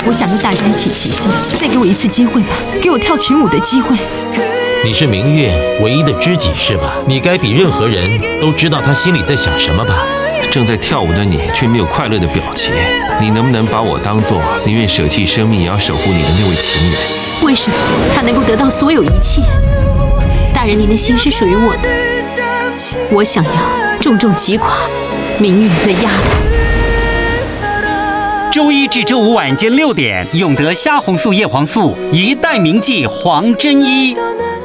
我想跟大家一起齐心，再给我一次机会吧，给我跳群舞的机会。 你是明月唯一的知己是吧？你该比任何人都知道他心里在想什么吧？ 正在跳舞的你却没有快乐的表情，你能不能把我当作宁愿舍弃生命也要守护你的那位情人？ 为什么他能够得到所有一切？大人，您的心是属于我的，我想要重重击垮明月的丫头。 周一至周五晚间6点，永德虾红素叶黄素一代名剂黄真一。